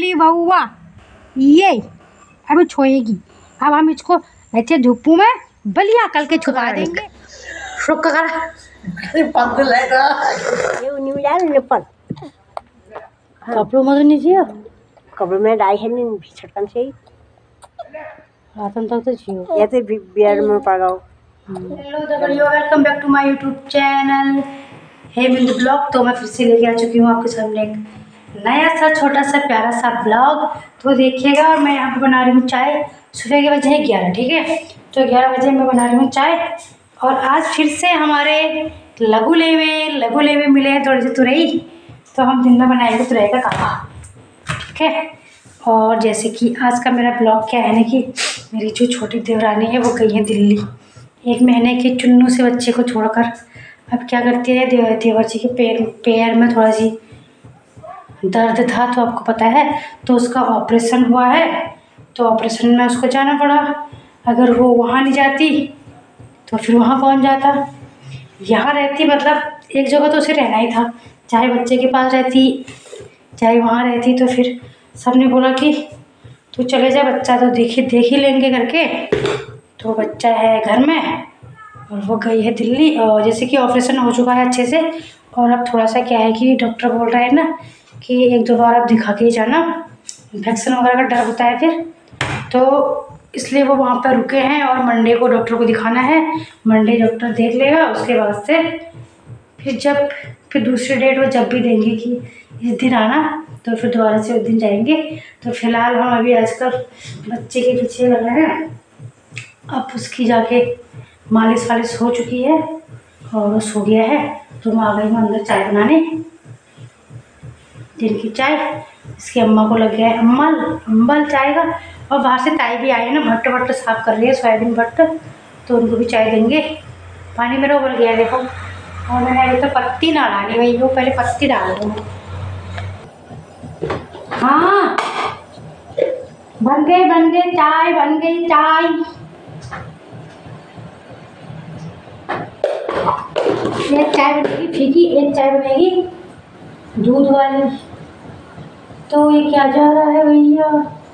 वाली बउआ ये अब छोएगी। अब हम इसको ऐसे धूपू में बलिया कल के छुपा देंगे। शुक्र कर कपड़ों में नीचे कपड़े में डाई है नहीं छटकन से ही रातन तक तो छियो ऐसे बियर में पड़ाओ। हेलो दगड़ियों, welcome back to my YouTube channel hey Bindu blog. तो मैं फिर से लेके आ चुकी हूँ आपके सामने एक नया सा छोटा सा प्यारा सा ब्लॉग। तो देखिएगा। और मैं यहाँ पे बना रही हूँ चाय। सुबह के बजे हैं 11, ठीक है। तो 11 बजे मैं बना रही हूँ चाय। और आज फिर से हमारे लघु लेवे मिले हैं थोड़ी सी तुरई। तो हम दिन में बनाएंगे तुरई का काढ़ा, ठीक है। और जैसे कि आज का मेरा ब्लॉग क्या है ना कि मेरी जो छोटी देवरानी है वो गई है दिल्ली 1 महीने के चुन्नू से बच्चे को छोड़कर। अब क्या करती है, देवर जी के पैर में थोड़ा सी दर्द था, तो आपको पता है। तो उसका ऑपरेशन हुआ है, तो ऑपरेशन में उसको जाना पड़ा। अगर वो वहाँ नहीं जाती तो फिर वहाँ कौन जाता। यहाँ रहती मतलब एक जगह तो उसे रहना ही था, चाहे बच्चे के पास रहती चाहे वहाँ रहती। तो फिर सबने बोला कि तू चले जा, बच्चा तो देख ही लेंगे करके। तो बच्चा है घर में और वो गई है दिल्ली। और जैसे कि ऑपरेशन हो चुका है अच्छे से। और अब थोड़ा सा क्या है कि डॉक्टर बोल रहा है ना कि 1-2 बार आप दिखा के ही जाना, इन्फेक्शन वगैरह का डर होता है फिर। तो इसलिए वो वहाँ पर रुके हैं और मंडे को डॉक्टर को दिखाना है। मंडे डॉक्टर देख लेगा, उसके बाद से फिर दूसरी डेट वो जब भी देंगे कि इस दिन आना, तो फिर दोबारा से उस दिन जाएंगे। तो फिलहाल हम अभी आजकल बच्चे के पीछे लगे हैं। अब उसकी जाके मालिश वालिश हो चुकी है और वो सो गया है। तो मैं आ गई हूँ अंदर चाय बनाने, दिन की चाय। इसकी अम्मा को लग गया है अम्बल चाय का। और बाहर से ताई भी आई है ना, भट्ट साफ कर रही है, सोयाबीन भट्ट। तो उनको भी चाय देंगे। पानी मेरा उबल गया है देखो। और मैंने अभी तो पत्ती ना डाली भाई, वो पहले पत्ती डाल दूँ। हाँ बन गई चाय, बन गई चाय। एक चाय बनेगी फीकी, एक चाय बनेगी दूध वाली। तो ये क्या जा रहा है भैया।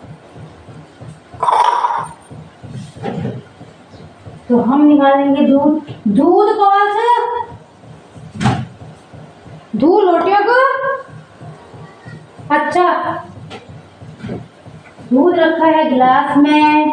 तो हम निकालेंगे दूध कौन सा दूध लोटियों को। अच्छा दूध रखा है गिलास में।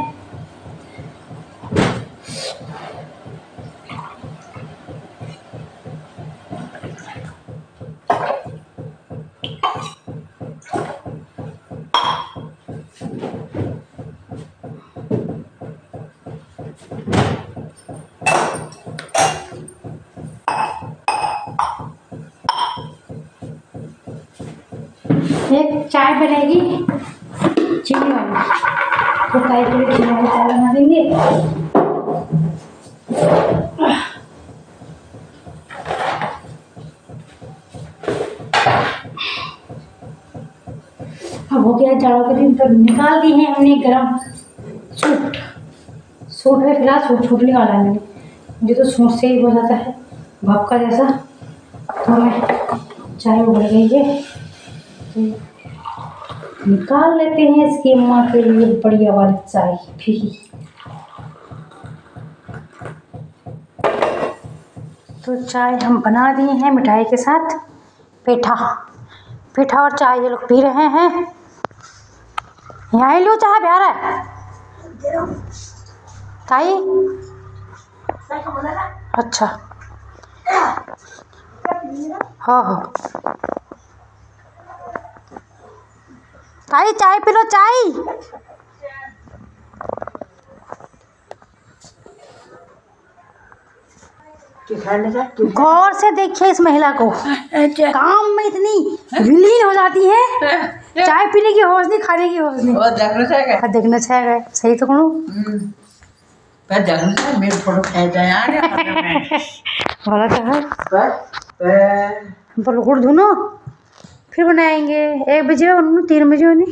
एक चाय बनेगी चीनी वाली, तो ताई के लिए चीनी वाली चाय बना देंगे। अब हो गया जाड़ों के दिन, तो निकाल दी है हमने गरम सूट है। फिलहाल सूट निकाला है मैंने, मुझे तो सूट से ही हो जाता है भाप का जैसा। तो मैं चाय उबल गई है, निकाल लेते हैं इसकी अम्मा के लिए बढ़िया वाली चाय फीकी। तो चाय हम बना दिए हैं मिठाई के साथ। पेठा और चाय ये लोग पी रहे हैं। यहाँ लो चाय प्यारा है ताई। अच्छा हाँ ताई चाय पी लो चाय। गौर से देखिए इस महिला को, काम में इतनी विलीन हो जाती है, चाय पीने की होश नहीं, खाने की होश नहीं। देखना चाहिए सही तो कौन मेरे फोटो बोला तो धुनो फिर बनाएंगे। 1 बजे 3 बजे होनी।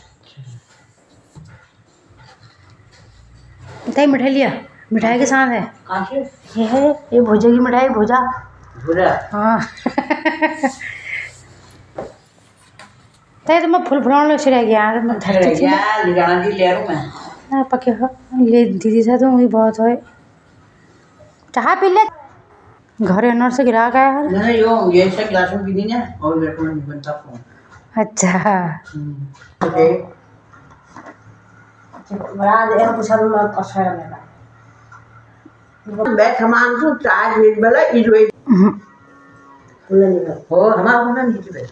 बताइए मिठाई लिया, मिठाई के साथ है ये है, ये भुजा की मिठाई। भुजा हाँ तो मैं फुल फुलाने से रह गया मैं धरती थी ले जाना जी ले आऊं मैं ना पके हो ले दीदी से तो वही बहुत है चाह पी ले घर अनर से गिरा गया है नहीं ये ऐसा गिलास में पीनी ना और मेरे को नहीं बनता फोन अच्छा ओके बड़ा दे कुछ हम कसर लगा मैं सामान से चार्ज भेज वाला इजवे कुल नहीं हो हमारा होना नहीं बे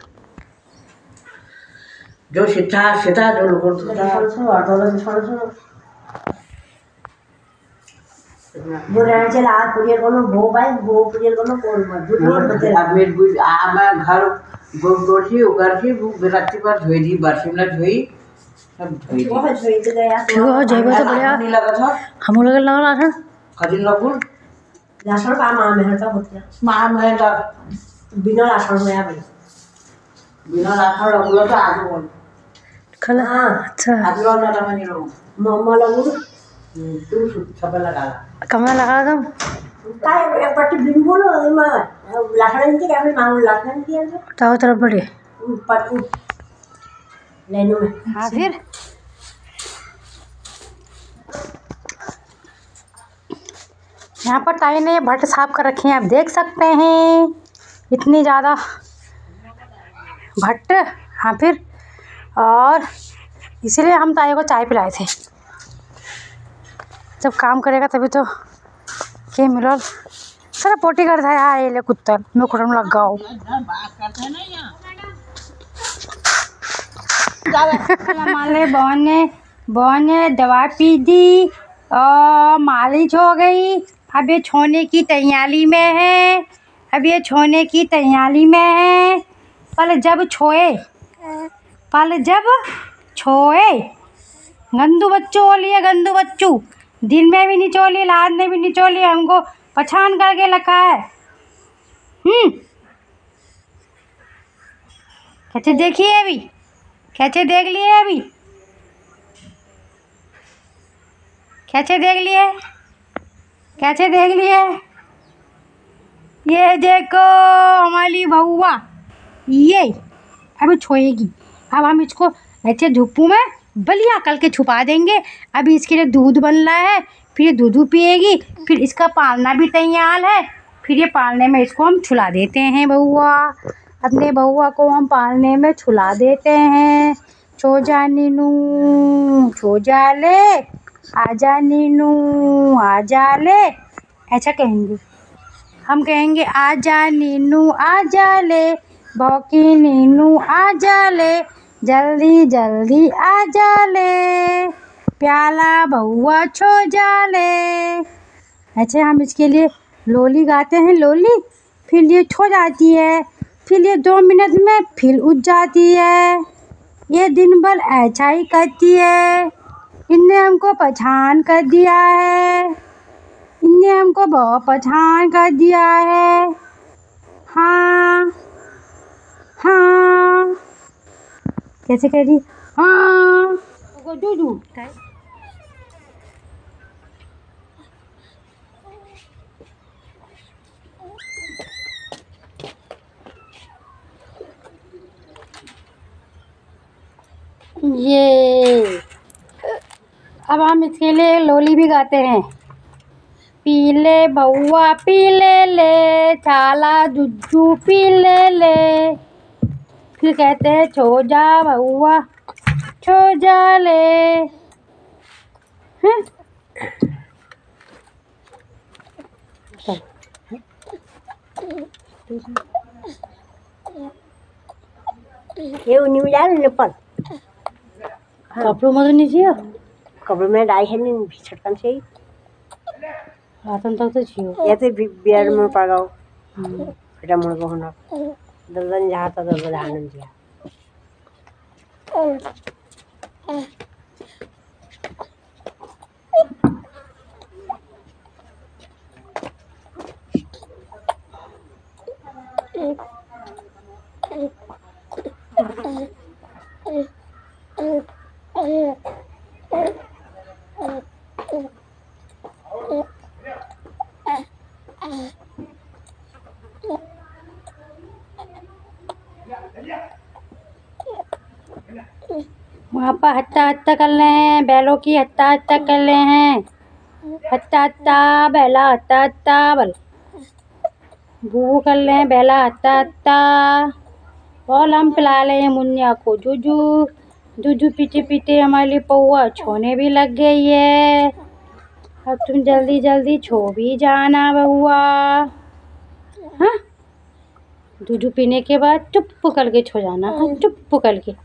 जो सीधा जो लोग छोड़ ऑटो में छोड़ बुराना चला कुरियर कोनो भो भाई भो कुरियर कोनो कोल मत आदमी बुझ आ मैं घर गोटी उगर की रात्रि पर धोई दी बारिश में धोई सब धोई वो जोई तो गया ठीक है जेबे तो बढ़िया नहीं लगा था हम लोग लग रहा था कदिन लगुल लाशर का मां में हटा होता मां में तो बिना लाशर में आ भाई बिना लाखर लगुल तो आज बोल खला अच्छा आज लो ना तो नहीं लो मम्मा लगू तू सब लगा कमरा लगा दम काय एक पट्टी बिन बोलो एमा लाशर नहीं के मां लाशर नहीं के ताऊ तरफ बढ़े पट्टी लेनो में हाँ फिर यहाँ पर ताई ने भट्ट साफ कर रखे हैं आप देख सकते हैं इतनी ज़्यादा भट्ट हाँ फिर और इसीलिए हम ताई को चाय पिलाए थे जब काम करेगा तभी तो के मिलल सर पोटी कर था यार ये ले कुत्तर मैं खुटम लग गाओ मान ले बहन ने दवा पी दी और मालिश हो गई अब ये छोने की तैयारी में है पहले जब छोए गंदू बच्चों बोलिए गंदू बच्चू दिन में भी निचोली रात में भी निचोली हमको पछान करके रखा है कैसे देखिए अभी कैसे देख लिए अभी कैसे देख लिए ये देखो हमारी बउआ ये अभी छोएगी अब हम इसको ऐसे धूपों में बलिया करके छुपा देंगे अभी इसके लिए दूध बन रहा है फिर ये दूध पिएगी फिर इसका पालना भी तैयार है फिर ये पालने में इसको हम छुला देते हैं बउआ अपने बउआ को हम पालने में छुला देते हैं छो जा नीनू छो जा ले आजा नीनू आजा ले ऐसा कहेंगे हम कहेंगे आजा नीनू आजा ले भौकी नीनू आजा ले जल्दी जल्दी आजा ले प्याला बउआ छो जा ले ऐसे हम इसके लिए लोली गाते हैं लोली फिर ये छो जाती है फिर ये 2 मिनट में फिर उठ जाती है ये दिन भर ऐसा ही करती है इनने हमको पहचान कर दिया है बहुत पहचान कर दिया है हाँ कैसे कह रही हाँ दूधू ये अब हम इसके लिए लोली भी गाते हैं पीले बउआ पीले ले छाला जुज्जू पीले ले फिर कहते हैं छो जा बउआ छो जा ले ये उन्हीं में जा रहे पर कपड़ों में तो नहीं चाहिए कब्र में डाई है नहीं छटकन से ही रातन तक तो चाहिए ये तो बियर में पड़ाओ बेटा मुड़ को होना दर्जन जहाँ तक दर्जन आनंद दिया वहाँ पर हत्ता हत्ता कर रहे हैं, बैलों की हत्ता हत्ता कर रहे हैं। हत्ता हत्ता बैला हत्ता हत्ता बल बू कर रहे हैं, बैला हत्ता हत्ता। और हम पिला रहे हैं मुन्निया को जूजू। जूजू पीते पीते हमारे लिए पौआ छोने भी लग गई है। अब तुम जल्दी जल्दी छो भी जाना बउआ। हाँ, दूध पीने के बाद चुप करके छो जाना। हाँ, चुप करके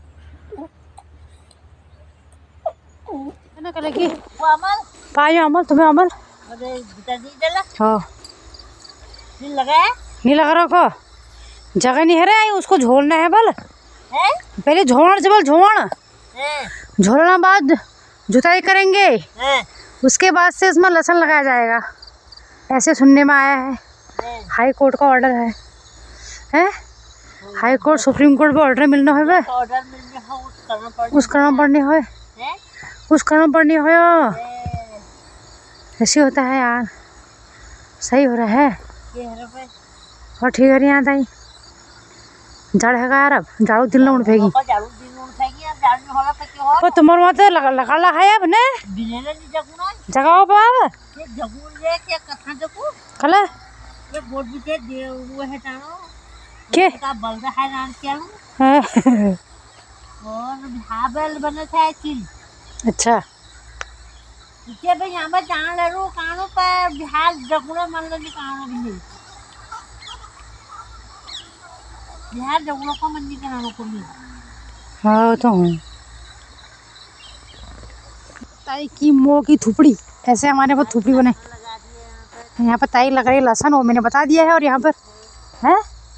ना करेगी। पायो अमल, तुम्हें अमल हाँ नहीं लगा रहा को जगह नहीं है रे, उसको झोलना है बल है? पहले झोड़ से बल झोलना बाद जुताई करेंगे है? उसके बाद से इसमें लहसुन लगाया जाएगा, ऐसे सुनने में आया है। हाई कोर्ट का ऑर्डर है? हाई कोर्ट सुप्रीम कोर्ट पे ऑर्डर मिलना है, उस करना पड़नी हो, उस करना पड़नी हो। ऐसे होता है यार, सही हो रहा है और ठीक है। यहाँ ताई जड़ है यार, अब झाड़ू दिन उड़ फेंकी तो तुम्हारे वहाँ तो लगा है अब ने जगह पर कल के अच्छा हाँ तो हूँ ताई की मोह की थुपड़ी, ऐसे हमारे पास थुपड़ी बने। यहाँ पर ताई लग रही है लहसुन, वो मैंने बता दिया है। और यहाँ पर है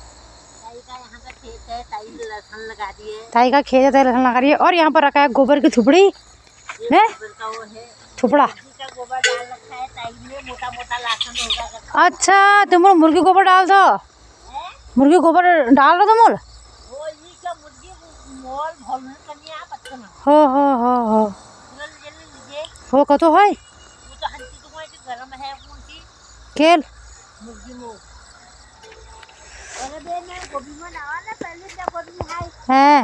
ताई का खेत है, ताई लहसुन लगा रही है। और यहाँ पर रखा है गोबर की थुपड़ी है, थुपड़ा। अच्छा तुम मुर्गी गोबर डाल दो, मुर्गी गोबर डाल दो तुम। हो कतो है केल है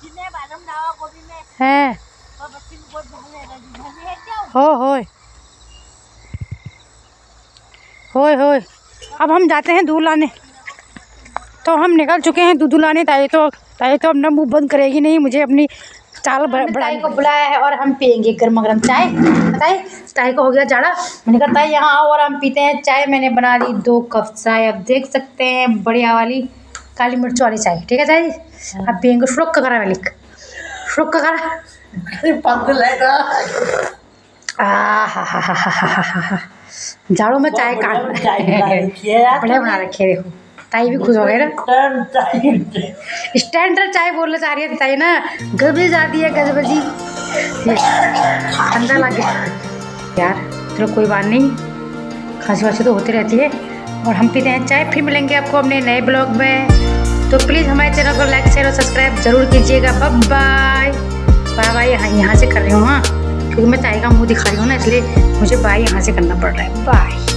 होय। अब हम जाते हैं दूध लाने, तो हम निकल चुके हैं दूध लाने। ताई तो अपना मुंह बंद करेगी नहीं, मुझे अपनी चाल बढ़ाई को बुलाया है और हम पियेंगे गर्मा गर्म चाय। बताइए ताई को हो गया जाड़ा, मैंने कहा ताई यहाँ आओ और हम पीते हैं चाय। मैंने बना दी 2 कप चाय, अब देख सकते हैं बढ़िया वाली काली मिर्च वाली चाय। ठीक है ताई, अब पियेंगे शुरुक का करा वाली शुरुक का करा जाड़ों में चाय का बढ़िया बना रखी है। देखो ताई भी खुश हो गई ना, स्टैंडर्ड चाय बोलना चाह रही है ताई ना, गजबजी जाती है गजबजी। ठंडा लग गया यार, चलो कोई बात नहीं, खांसी वासी तो होती रहती है। और हम पीते हैं चाय, फिर मिलेंगे आपको अपने नए ब्लॉग में। तो प्लीज़ हमारे चैनल को लाइक शेयर और सब्सक्राइब जरूर कीजिएगा। Bye bye. यहाँ से कर रही हूँ हाँ, क्योंकि मैं ताई का मुँह दिखा रही हूँ ना, इसलिए मुझे बाय यहाँ से करना पड़ रहा है। बाय।